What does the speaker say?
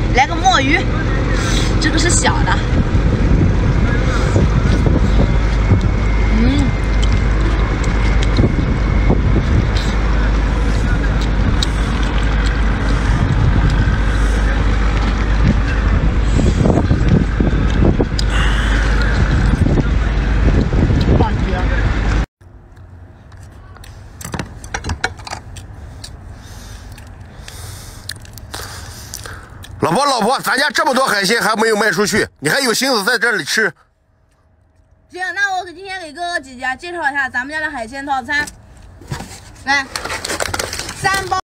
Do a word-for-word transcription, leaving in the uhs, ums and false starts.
来个墨鱼，这个是小的。嗯。 老婆，老婆，咱家这么多海鲜还没有卖出去，你还有心思在这里吃？ 行，那我给今天给哥哥姐姐介绍一下咱们家的海鲜套餐，来，三包。